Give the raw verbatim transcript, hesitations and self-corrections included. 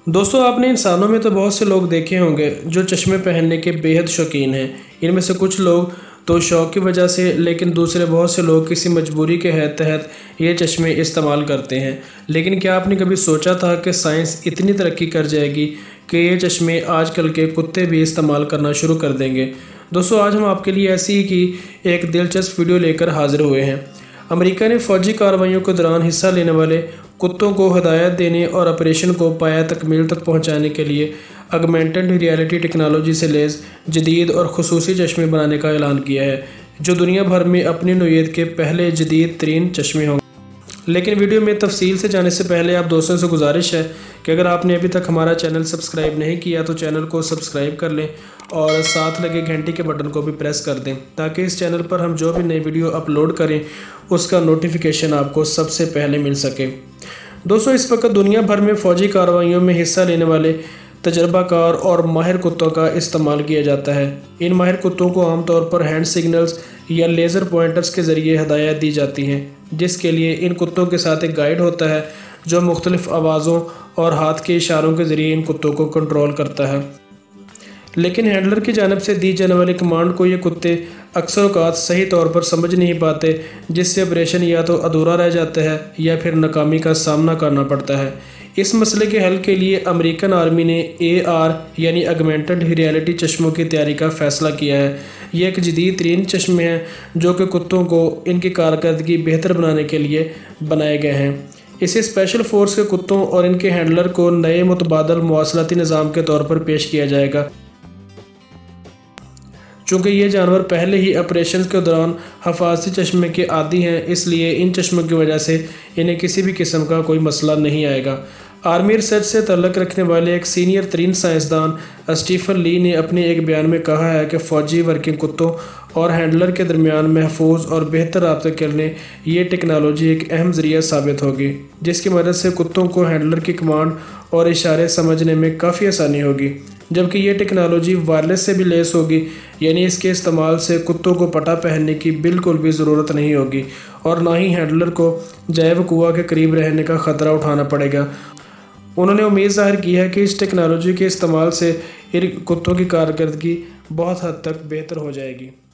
दोस्तों, आपने इंसानों में तो बहुत से लोग देखे होंगे जो चश्मे पहनने के बेहद शौकीन हैं। इनमें से कुछ लोग तो शौक़ की वजह से, लेकिन दूसरे बहुत से लोग किसी मजबूरी के तहत ये चश्मे इस्तेमाल करते हैं। लेकिन क्या आपने कभी सोचा था कि साइंस इतनी तरक्की कर जाएगी कि ये चश्मे आजकल के कुत्ते भी इस्तेमाल करना शुरू कर देंगे। दोस्तों, आज हम आपके लिए ऐसी ही की एक दिलचस्प वीडियो लेकर हाजिर हुए हैं। अमेरिका ने फ़ौजी कार्रवाइयों के दौरान हिस्सा लेने वाले कुत्तों को हिदायत देने और ऑपरेशन को पाया तकमील तक पहुंचाने के लिए ऑगमेंटेड रियलिटी टेक्नोलॉजी से लैस जदीद और खुसूसी चश्मे बनाने का ऐलान किया है, जो दुनिया भर में अपनी नौइयत के पहले जदीद तरीन चश्मे होंगे। लेकिन वीडियो में तफसील से जाने से पहले आप दोस्तों से गुजारिश है कि अगर आपने अभी तक हमारा चैनल सब्सक्राइब नहीं किया तो चैनल को सब्सक्राइब कर लें और साथ लगे घंटी के बटन को भी प्रेस कर दें, ताकि इस चैनल पर हम जो भी नई वीडियो अपलोड करें उसका नोटिफिकेशन आपको सबसे पहले मिल सके। दोस्तों, इस वक्त दुनिया भर में फ़ौजी कार्रवाइयों में हिस्सा लेने वाले तजर्बाकार और माहिर कुत्तों का इस्तेमाल किया जाता है। इन माहिर कुत्तों को आमतौर पर हैंड सिग्नल्स या लेज़र पॉइंटर्स के ज़रिए हदायत दी जाती हैं, जिसके लिए इन कुत्तों के साथ एक गाइड होता है जो मुख्तलिफ़ आवाज़ों और हाथ के इशारों के ज़रिए इन कुत्तों को कंट्रोल करता है। लेकिन हैंडलर की जानिब से दी जाने वाली कमांड को ये कुत्ते अक्सर औक़ात सही तौर पर समझ नहीं पाते, जिससे ऑपरेशन या तो अधूरा रह जाता है या फिर नाकामी का सामना करना पड़ता है। इस मसले के हल के लिए अमेरिकन आर्मी ने ए आर यानी ऑगमेंटेड रियलिटी चश्मों की तैयारी का फ़ैसला किया है। ये एक जदीद तरीन चश्मे हैं जो कि कुत्तों को इनकी कारकर्दगी बेहतर बनाने के लिए बनाए गए हैं। इसे स्पेशल फोर्स के कुत्तों और इनके हैंडलर को नए मुतबादल मवासलाती निज़ाम के तौर पर पेश किया जाएगा। चूँकि ये जानवर पहले ही ऑपरेशन के दौरान हफाजती चश्मे के आदी हैं, इसलिए इन चश्मों की वजह से इन्हें किसी भी किस्म का कोई मसला नहीं आएगा। आर्मी रिसर्च से तल्लुक़ रखने वाले एक सीनियर तरीन साइंसदान स्टीफन ली ने अपने एक बयान में कहा है कि फ़ौजी वर्किंग कुत्तों और हैंडलर के दरमियान महफूज और बेहतर राब्ते करने ये टेक्नोलॉजी एक अहम ज़रिया साबित होगी, जिसकी मदद से कुत्तों को हैंडलर की कमांड और इशारे समझने में काफ़ी आसानी होगी। जबकि ये टेक्नोलॉजी वायरलेस से भी लैस होगी, यानी इसके इस्तेमाल से कुत्तों को पटा पहनने की बिल्कुल भी ज़रूरत नहीं होगी और ना ही हैंडलर को जैव कुआं के करीब रहने का ख़तरा उठाना पड़ेगा। उन्होंने उम्मीद ज़ाहिर की है कि इस टेक्नोलॉजी के इस्तेमाल से इन कुत्तों की कारकर्दगी बहुत हद तक बेहतर हो जाएगी।